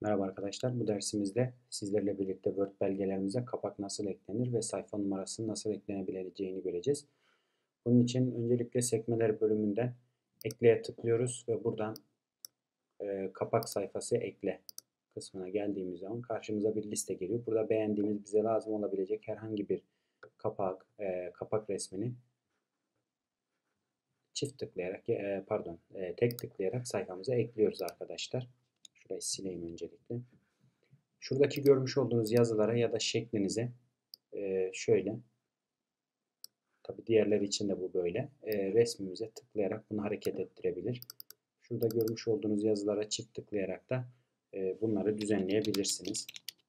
Merhaba arkadaşlar. Bu dersimizde sizlerle birlikte Word belgelerimize kapak nasıl eklenir ve sayfa numarası nasıl eklenebileceğini göreceğiz. Bunun için öncelikle sekmeler bölümünden ekleye tıklıyoruz ve buradan kapak sayfası ekle kısmına geldiğimiz zaman karşımıza bir liste geliyor. Burada beğendiğimiz, bize lazım olabilecek herhangi bir kapak resmini çift tıklayarak tek tıklayarak sayfamıza ekliyoruz arkadaşlar. Şurayı sileyim öncelikle. Şuradaki görmüş olduğunuz yazılara ya da şeklinize şöyle, tabi diğerleri için de bu böyle, resmimize tıklayarak bunu hareket ettirebilir. Şurada görmüş olduğunuz yazılara çift tıklayarak da bunları düzenleyebilirsiniz.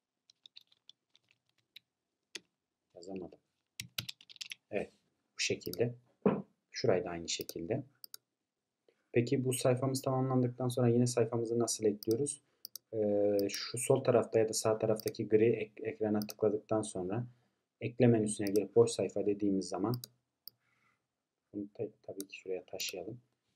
Yazamadım. Evet, bu şekilde. Şurayı da aynı şekilde. Peki bu sayfamız tamamlandıktan sonra yine sayfamızı nasıl ekliyoruz? Şu sol tarafta ya da sağ taraftaki gri ekrana tıkladıktan sonra ekle menüsüne gelip boş sayfa dediğimiz zaman bunu tabii ki şuraya taşıyalım.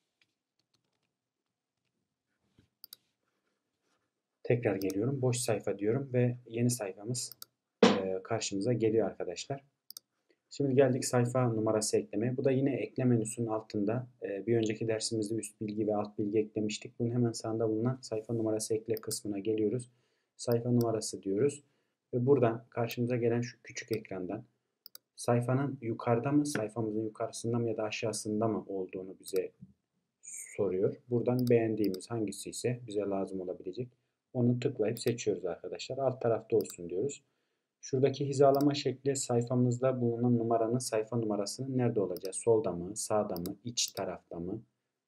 Tekrar geliyorum. Boş sayfa diyorum ve yeni sayfamız karşımıza geliyor arkadaşlar. Şimdi geldik sayfa numarası eklemeye. Bu da yine ekle menüsünün altında. Bir önceki dersimizde üst bilgi ve alt bilgi eklemiştik. Bunun hemen sağında bulunan sayfa numarası ekle kısmına geliyoruz. Sayfa numarası diyoruz. Ve buradan karşımıza gelen şu küçük ekrandan sayfanın yukarıda mı, sayfamızın yukarısında mı ya da aşağısında mı olduğunu bize soruyor. Buradan beğendiğimiz hangisi ise bize lazım olabilecek onu tıklayıp seçiyoruz arkadaşlar. Alt tarafta olsun diyoruz. Şuradaki hizalama şekli sayfamızda bulunan numaranın sayfa numarasının nerede olacağı? Solda mı, sağda mı, iç tarafta mı?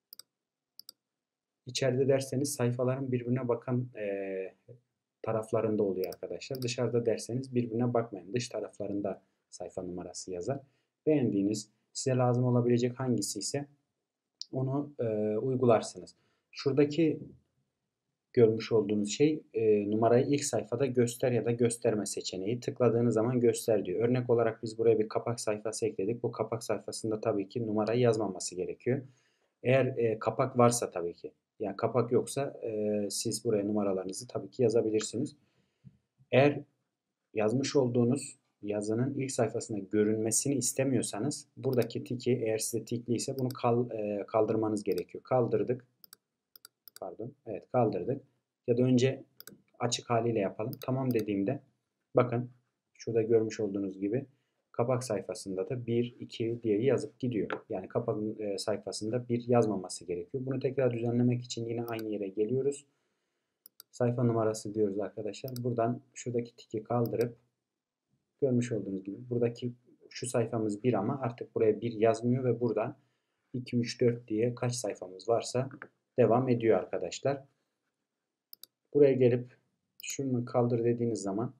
İçeride derseniz sayfaların birbirine bakan taraflarında oluyor arkadaşlar. Dışarıda derseniz birbirine bakmayın. Dış taraflarında sayfa numarası yazar. Beğendiğiniz, size lazım olabilecek hangisi ise onu uygularsınız. Şuradaki görmüş olduğunuz şey numarayı ilk sayfada göster ya da gösterme seçeneği. Tıkladığınız zaman göster diyor. Örnek olarak biz buraya bir kapak sayfası ekledik. Bu kapak sayfasında tabii ki numarayı yazmaması gerekiyor. Eğer kapak varsa tabii ki. Yani kapak yoksa siz buraya numaralarınızı tabii ki yazabilirsiniz. Eğer yazmış olduğunuz yazının ilk sayfasında görünmesini istemiyorsanız buradaki tiki, eğer size tikliyse bunu kaldırmanız gerekiyor. Kaldırdık. Pardon. Evet, kaldırdık. Ya da önce açık haliyle yapalım. Tamam dediğimde bakın şurada görmüş olduğunuz gibi kapak sayfasında da 1, 2 diye yazıp gidiyor. Yani kapak sayfasında 1 yazmaması gerekiyor. Bunu tekrar düzenlemek için yine aynı yere geliyoruz. Sayfa numarası diyoruz arkadaşlar. Buradan şuradaki tiki kaldırıp görmüş olduğunuz gibi buradaki şu sayfamız 1 ama artık buraya 1 yazmıyor ve buradan 2, 3, 4 diye kaç sayfamız varsa devam ediyor arkadaşlar. Buraya gelip şunu kaldır dediğiniz zaman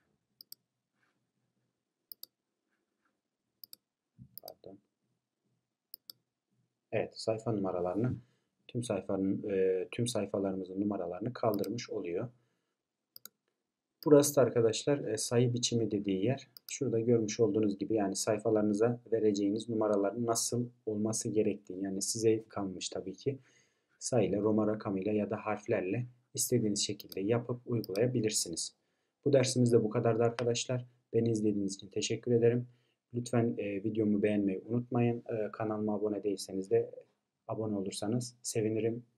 pardon. Evet, sayfa numaralarını tüm sayfalarımızın numaralarını kaldırmış oluyor. Burası da arkadaşlar sayı biçimi dediği yer. Şurada görmüş olduğunuz gibi yani sayfalarınıza vereceğiniz numaraların nasıl olması gerektiği yani size kalmış tabii ki sayıyla, Roma rakamıyla ya da harflerle istediğiniz şekilde yapıp uygulayabilirsiniz. Bu dersimiz de bu kadardı arkadaşlar. Beni izlediğiniz için teşekkür ederim. Lütfen videomu beğenmeyi unutmayın. Kanalıma abone değilseniz de abone olursanız sevinirim.